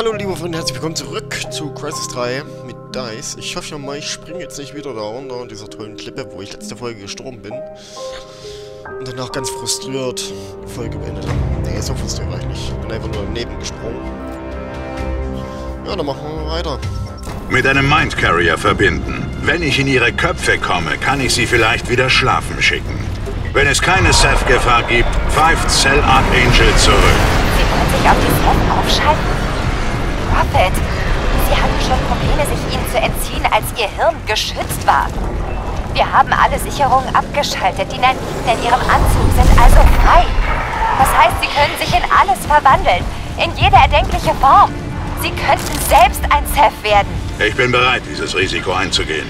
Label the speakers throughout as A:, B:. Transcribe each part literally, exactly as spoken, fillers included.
A: Hallo liebe Freunde, herzlich willkommen zurück zu Crysis drei mit Dice. Ich hoffe mal, ich springe jetzt nicht wieder da runter in dieser tollen Klippe, wo ich letzte Folge gestorben bin. Und danach ganz frustriert die Folge beendet habe. Nee, so frustriert war ich nicht. Ich bin einfach nur daneben gesprungen. Ja, dann machen wir weiter.
B: Mit einem Mind Carrier verbinden. Wenn ich in ihre Köpfe komme, kann ich sie vielleicht wieder schlafen schicken. Wenn es keine Seth-Gefahr gibt, pfeift Cell Archangel zurück.
C: Sie wollen sich auf die Seth aufschalten? Prophet, Sie hatten schon Probleme, sich ihnen zu entziehen, als ihr Hirn geschützt war. Wir haben alle Sicherungen abgeschaltet. Die Naniten in ihrem Anzug sind also frei. Das heißt, sie können sich in alles verwandeln. In jede erdenkliche Form. Sie könnten selbst ein Seth werden.
B: Ich bin bereit, dieses Risiko einzugehen.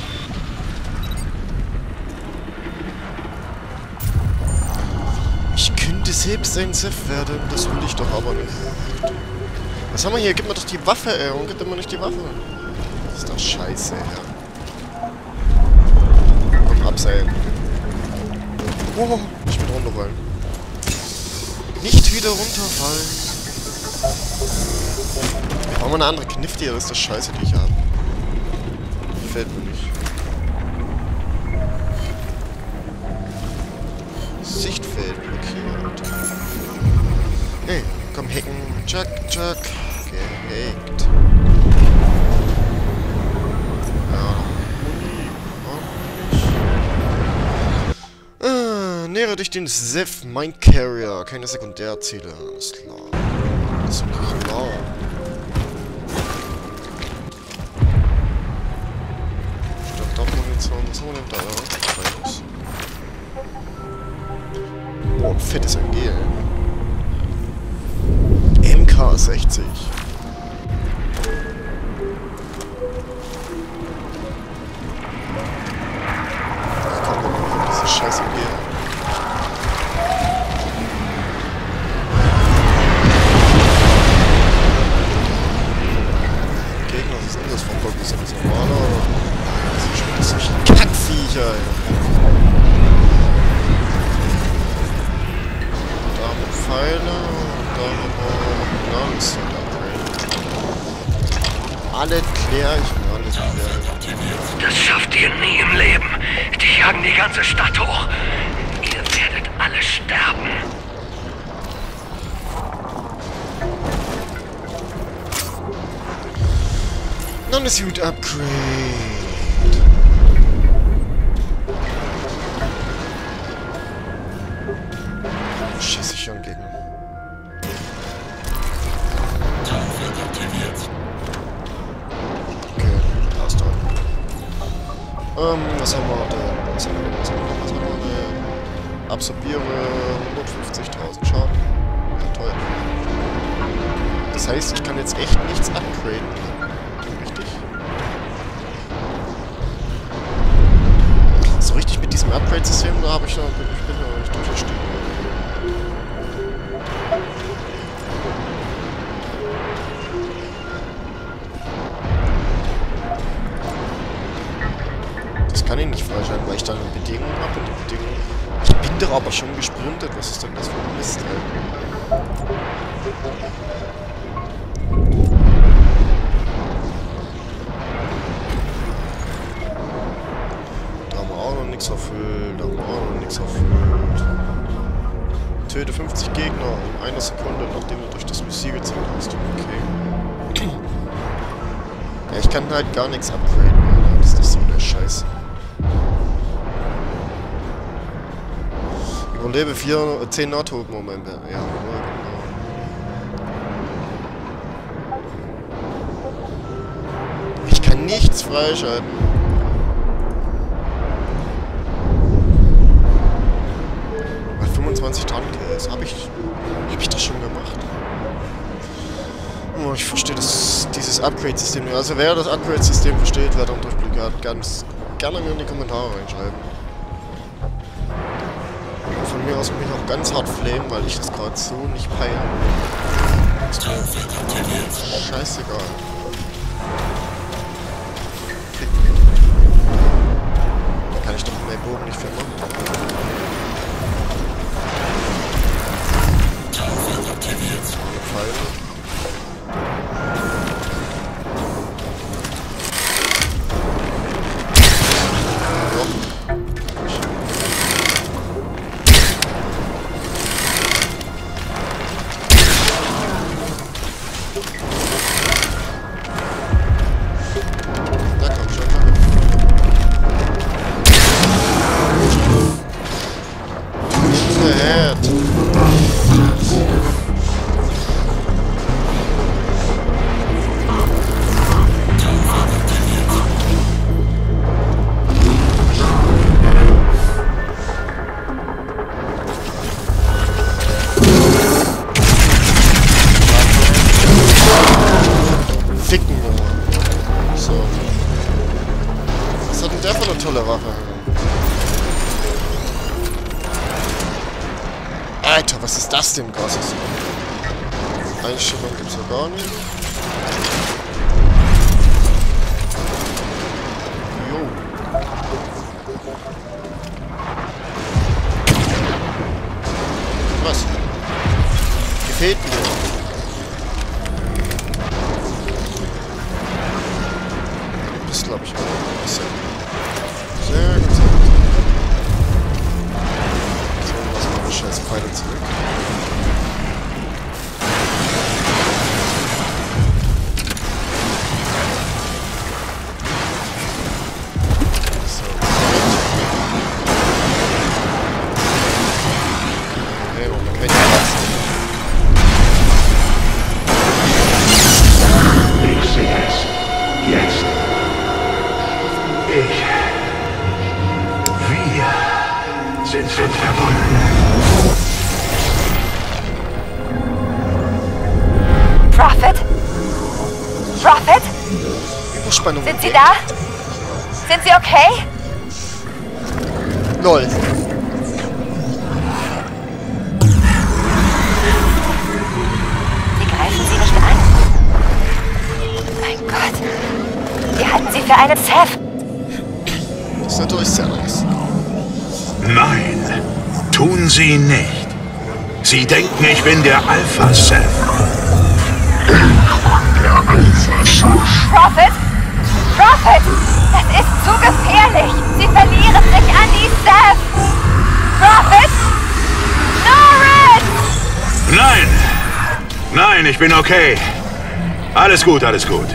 A: Ich könnte selbst ein Seth werden, das will ich doch aber nicht. Was haben wir hier? Gib mir doch die Waffe, ey. Warum gibt mir nicht die Waffe? Das ist doch scheiße, ja. Komm, abseilen. Oh, ich will runterfallen. Nicht wieder runterfallen. Wir brauchen mal eine andere Knifte, das ist das Scheiße, die ich habe. Gefällt mir nicht. Sichtfeld blockiert. Hey, komm, hacken. Chuck, Chuck. Gehackt. Ja. Ah, nähere dich den Seth Mind Carrier. Keine Sekundärziele. Alles klar. Alles klar. Standardmunition. Was haben wir denn da? Boah, ein fettes Angel. M K sechzig. Ich komme nicht auf diese scheiß Angel. Gegner, was ist denn das vom Bock? Ist das normaler oder? Das sind schon solche Kackviecher, ey. Da mit Pfeile und da mit Langs und alle klärchen, alles klärchen.
D: Das schafft ihr nie im Leben. Die jagen die ganze Stadt hoch. Ihr werdet alle sterben.
A: Non-Suit Upgrade. Schieße ich schon gegen. Okay, passt doch. Ähm, was haben wir da? Was haben wir denn? Was haben wir denn? Was haben wir denn? Absorbiere hundertfünfzigtausend Schaden. Ja, toll. Das heißt, ich kann jetzt echt nichts upgraden. Richtig? So richtig mit diesem Upgrade-System, da habe ich noch, ich bin noch nicht durchgestiegen. Kann ich nicht freischalten, weil ich da eine Bedingung habe und die Bedingung... Ich bin doch aber schon gesprintet. Was ist denn das für ein Mist, ey? Da haben wir auch noch nichts erfüllt. Da haben wir auch noch nichts erfüllt. Töte fünfzig Gegner in einer Sekunde, nachdem du durch das Visier gezogen hast. Okay. Ja, ich kann halt gar nichts upgraden, Alter. Das ist doch so eine Scheiße. Überlebe vier, zehn Nahtotenmomente. Ja, genau. Ich kann nichts freischalten. Bei fünfundzwanzig Tank-Kills habe ich, hab ich das schon gemacht. Oh, ich verstehe das, dieses Upgrade-System nicht. Also wer das Upgrade-System versteht, wer dann Durchblick hat, ganz gerne mir in die Kommentare reinschreiben. Von mir aus mich auch ganz hart flamen, weil ich das gerade so nicht peile. Scheißegal. Da kann ich doch mit meinem Bogen nicht viel machen. Pfeile. einfach eine tolle Waffe. Alter, was ist das denn, krasses? Einstellung gibt's ja gar nicht. Jo. Was? Gefällt mir. Das glaube ich auch ein bisschen. Sehr gut, sehr gut. So, lassen wir mal scheiß Pfeile zurück.
B: Sind verbunden.
C: Prophet? Prophet?
A: Überspannung.
C: Sind Sie da? Sind Sie okay?
A: Lol.
C: Sie greifen Sie nicht an. Mein Gott. Wir halten Sie für einen Seth.
A: Das ist natürlich sehr nice.
B: Nein, tun Sie nicht. Sie denken, ich bin der Alpha-Seth.
C: Prophet? Prophet! Das ist zu gefährlich! Sie verlieren sich an die Seth! Prophet? Norris!
B: Nein! Nein, ich bin okay. Alles gut, alles gut.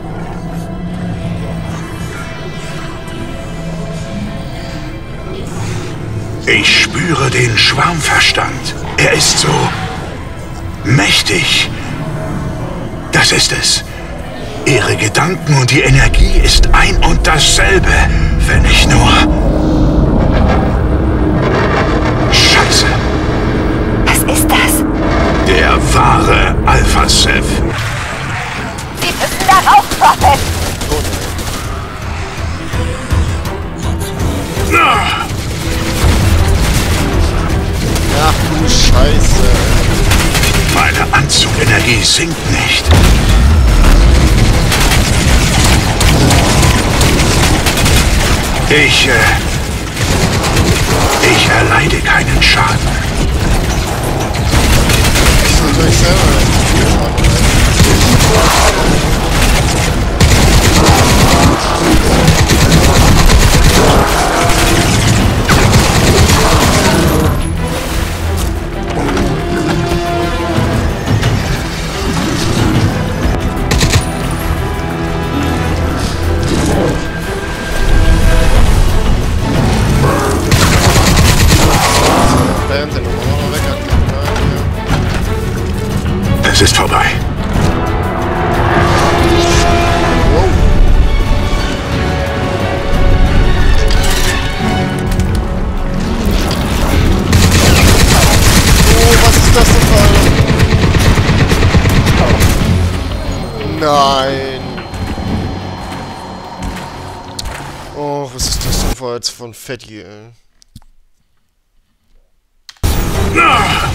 B: Ich spüre den Schwarmverstand. Er ist so mächtig. Das ist es. Ihre Gedanken und die Energie ist ein und dasselbe, wenn ich nur... Scheiße.
C: Was ist das?
B: Der wahre Alpha-Seth.
C: Sie müssen darauf, Prophet!
B: Ah!
A: Ach du Scheiße.
B: Meine Anzugenergie sinkt nicht. Ich, äh... Ich erleide keinen Schaden.
A: Das ist natürlich selber viel Schaden.
B: Es ist vorbei.
A: Wow. Oh, was ist das denn für eine? Nein. Oh, was ist das denn für jetzt von Fetti, ey?
B: Ah!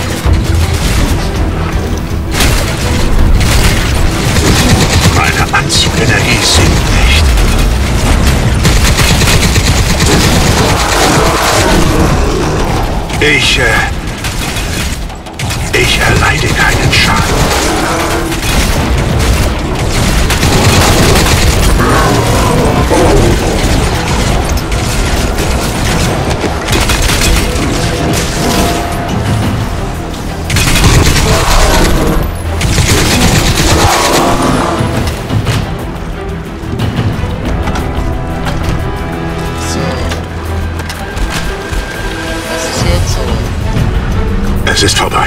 B: Meine Anzugenergie sinkt nicht. Ich, äh... Ich erleide keinen Schaden. Es ist vorbei.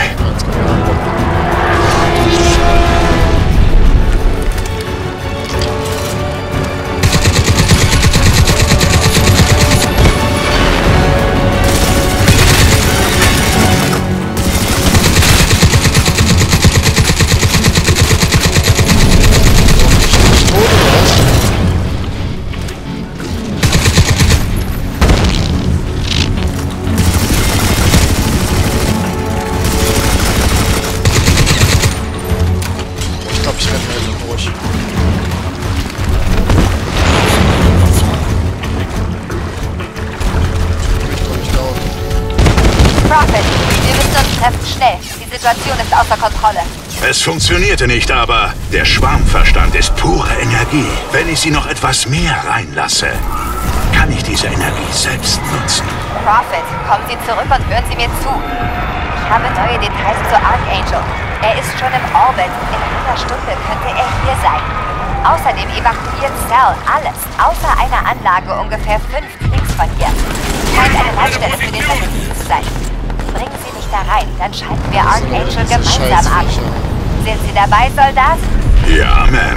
C: schnell. Die Situation ist außer Kontrolle.
B: Es funktionierte nicht, aber der Schwarmverstand ist pure Energie. Wenn ich sie noch etwas mehr reinlasse, kann ich diese Energie selbst nutzen.
C: Prophet, kommen Sie zurück und hören Sie mir zu. Ich habe neue Details zu Archangel. Er ist schon im Orbit. In einer Stunde könnte er hier sein. Außerdem evakuiert Cell alles, außer einer Anlage ungefähr fünf links von hier. Scheint eine Leitstelle für den Satelliten zu sein. Bringen Sie mich da rein, dann schalten wir Archangel gemeinsam ab. Sind Sie dabei, Soldat?
B: Ja, Ma'am.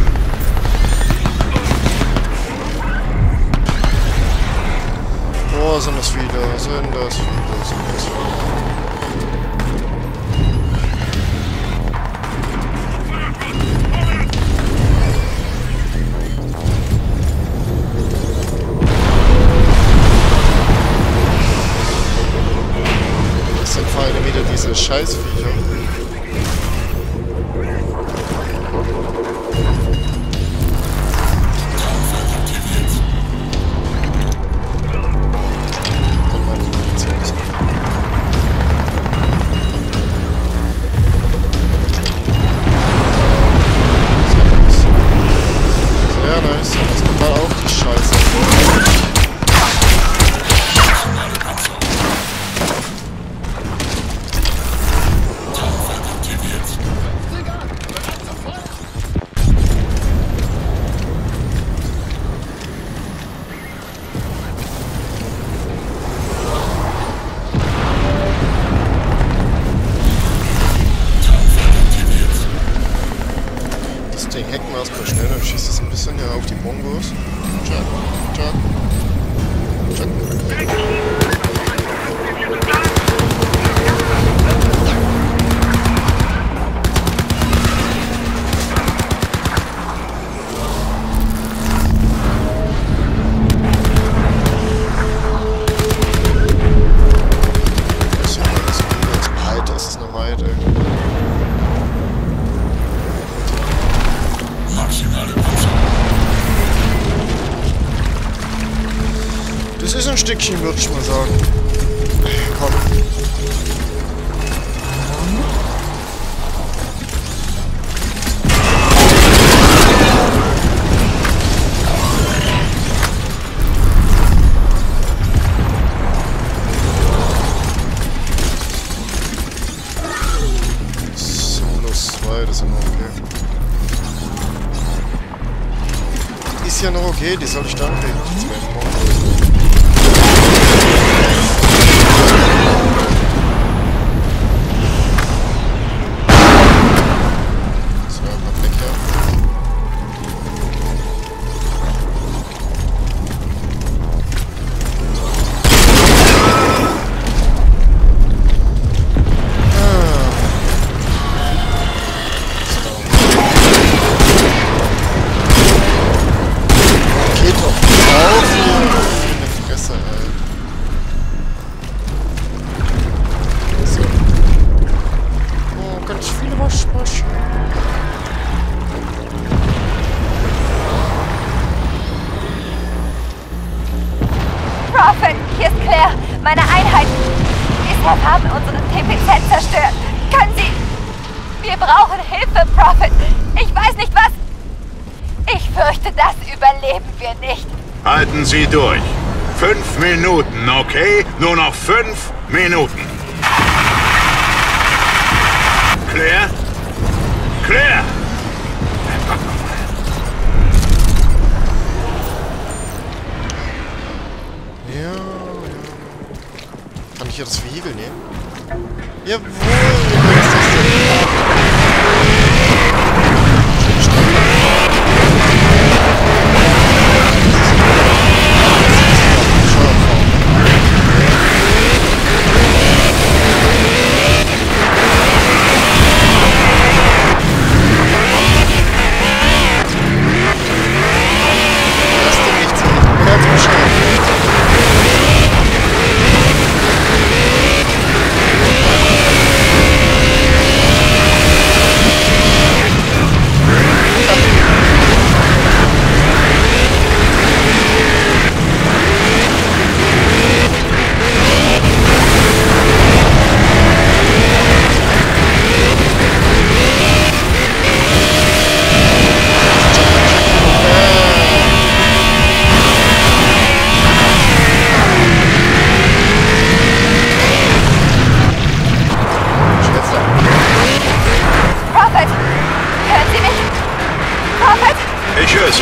A: Oh, sind das viele, sind das viele, sind das viele. Das sind vor allem wieder diese Scheißviecher. Hacken wir erstmal schnell, dann schießt es ein bisschen ja auf die Mongos. Tschak, tschak, tschak. Alter, ist das eine Weite. Das ist ein Stückchen, würde ich mal sagen. Komm. So, plus zwei, das ist ja noch okay. Ist ja noch okay, die soll ich dann kriegen. Die zwei Monate.
C: Prophet, hier ist Claire. Meine Einheiten. Die Seth haben unseren T P Z zerstört. Können Sie... Wir brauchen Hilfe, Prophet. Ich weiß nicht was... Ich fürchte, das überleben wir nicht.
B: Halten Sie durch. Fünf Minuten, okay? Nur noch fünf Minuten. Claire? Claire!
A: Ja, ja. Kann ich hier das Vehikel nehmen? Jawohl! Was ist das denn?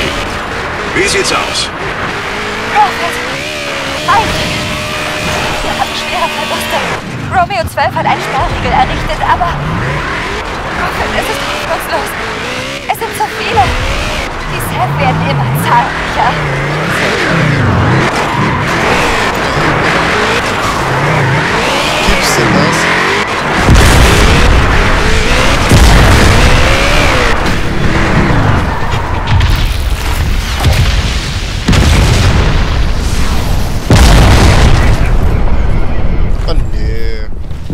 B: Wie sieht's aus?
C: Prophet! Nein! Wir hatten schwere Verluste. Romeo zwölf hat einen Sperrriegel errichtet, aber... Prophet, es ist hoffnungslos. Es sind so viele. Die Seth werden immer zahlreicher.
A: Gibt's denn das? Oh nee.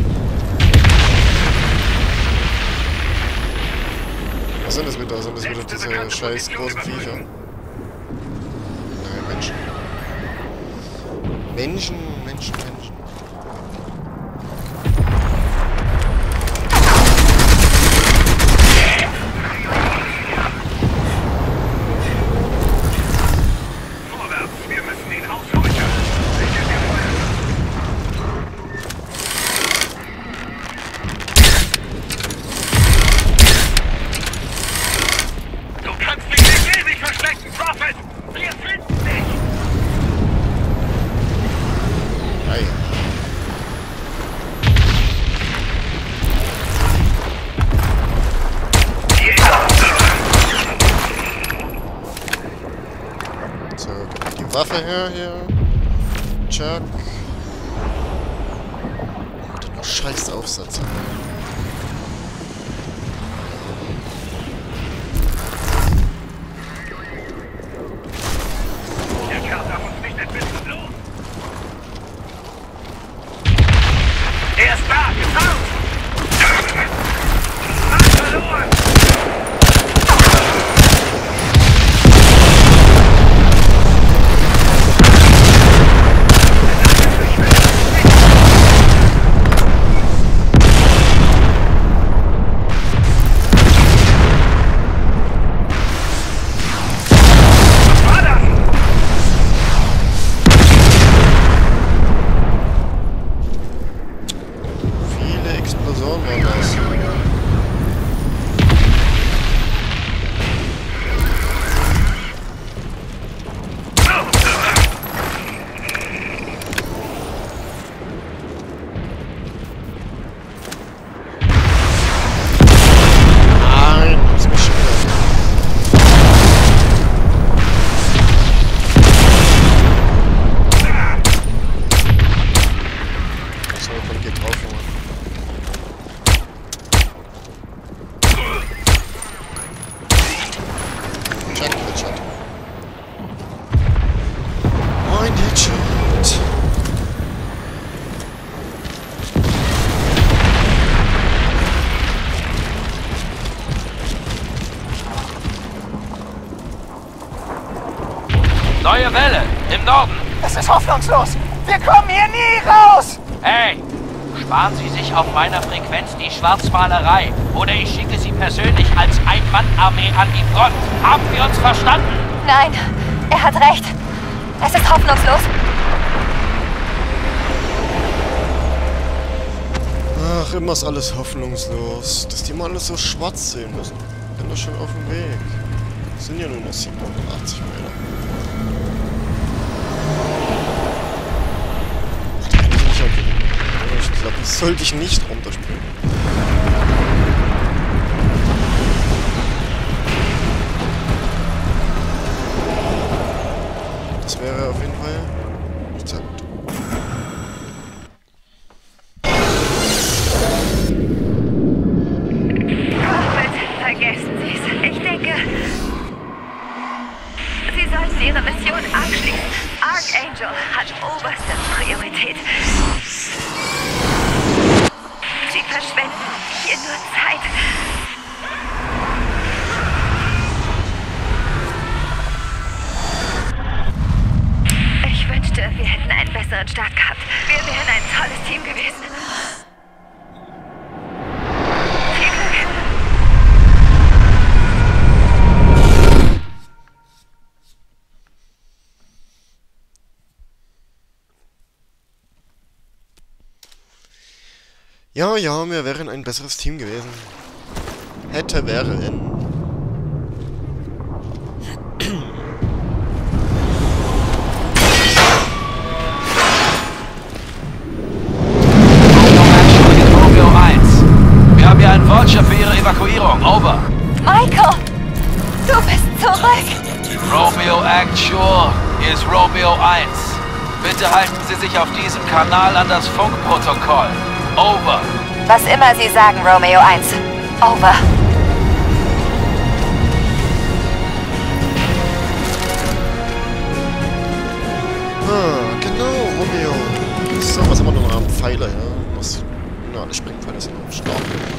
A: Was sind das wieder? Sind das wieder diese scheiß großen Viecher? Nein, Menschen. Menschen, Menschen, Menschen.
D: Vorwärts, wir müssen ihn ausleuchten. Du kannst dich nicht ewig verstecken, Prophet! Wir finden dich!
A: Ei. So, gib die Waffe her hier. Chuck. Hat er noch scheiß Aufsätze.
D: Der Kerl darf uns nicht entwinden, los! Er ist da, gefangen! Mann verloren! Was war das?
A: Viele Explosionen waren das. Nein, hab's mich schon wieder. So, komm, geht drauf, Junge. Check, Headshot. Moin, Headshot.
E: Neue Welle, im Norden.
F: Es ist hoffnungslos! Wir kommen hier nie raus!
E: Hey, sparen Sie sich auf meiner Frequenz die Schwarzmalerei oder ich schicke Sie persönlich als Ein-Mann-Armee an die Front. Haben wir uns verstanden?
C: Nein, er hat recht. Es ist hoffnungslos.
A: Ach, immer ist alles hoffnungslos. Dass die mal alles so schwarz sehen müssen. Bin doch schon auf dem Weg. Das sind ja nur noch siebenundachtzig Meter. Ach, da kann ich nicht auf. Ich glaube, das sollte ich nicht runterspringen. Das wäre auf jeden Fall nicht sehr gut.
C: Vergessen Sie es. Ich denke, Sie sollten Ihre Mission abschließen. Archangel hat oberste Priorität. Sie verschwenden hier nur Zeit. Ich wünschte, wir hätten einen besseren Start gehabt. Wir wären ein tolles Team gewesen. Viel Glück.
A: Ja, ja, wir wären ein besseres Team gewesen. Hätte, wäre, in.
E: Actual, hier ist Romeo eins. Bitte halten Sie sich auf diesem Kanal an das Funkprotokoll. Over.
C: Was immer Sie sagen, Romeo eins. Over.
A: Ah, genau, Romeo. So, was haben wir noch am Pfeiler, ja? Was? Na, die Springpfeiler sind noch stark.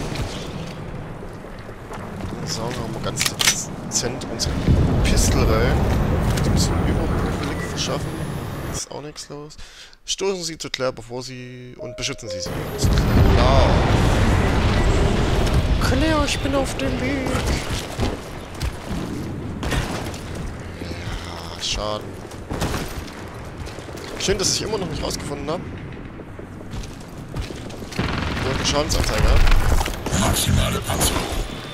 A: So, haben wir ganz dezent unsere Pistol rein. Jetzt ein bisschen Überblick verschaffen. Ist auch nichts los. Stoßen Sie zu Claire, bevor Sie... und beschützen Sie sie. Ist klar. Claire, ich bin auf dem Weg. Ja, schade. Schön, dass ich immer noch nicht rausgefunden habe. Wo ich eine Schadensanzeige habe.
B: Maximale Panzerung.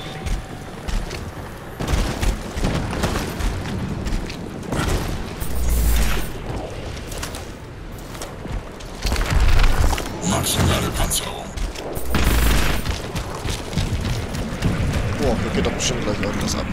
B: Maximale Panzerung.
A: Boah, hier geht doch bestimmt gleich irgendwas ab.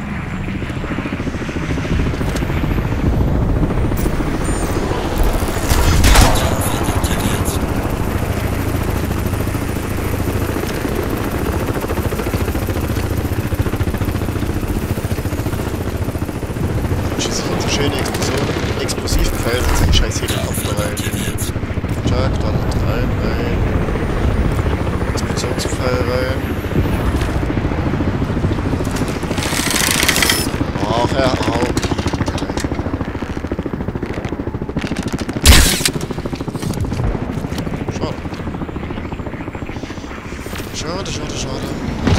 A: Schöne Explosion, Explosivpfeil und sein scheiß Helikopter rein. Tag, dann rein, rein. Explosionspfeil rein. Ach, er auch. Schade. Schade, schade, schade.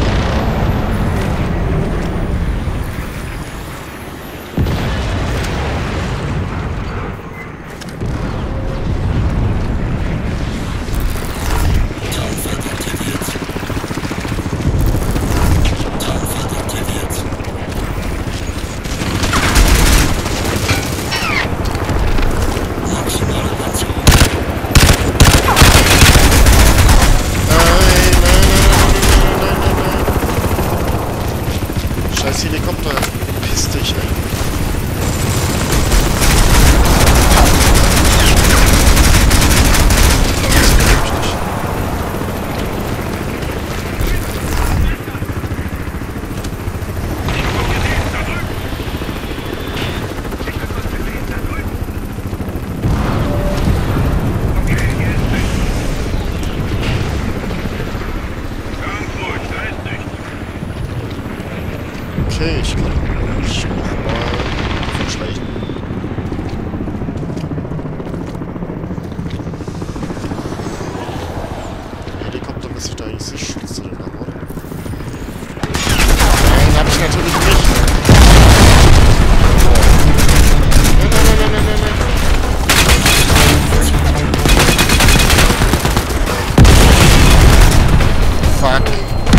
A: Scheiß Helikopter, piss dich, ey. Das glaub ich nicht. Okay, ich kann mich nochmal verschleichen. Der Helikopter müsste ich da eigentlich sich schützen drin haben, oder? Nein, hab ich natürlich nicht. Nein, nein, nein, nein, nein, nein. Fuck.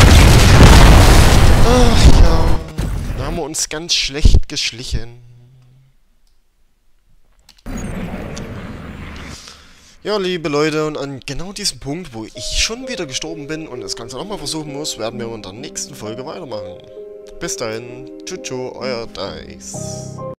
A: Ach ja. Da haben wir uns ganz schlecht geschlichen. Ja, liebe Leute, und an genau diesem Punkt, wo ich schon wieder gestorben bin und das Ganze nochmal versuchen muss, werden wir in der nächsten Folge weitermachen. Bis dahin, tschüss, euer Dice.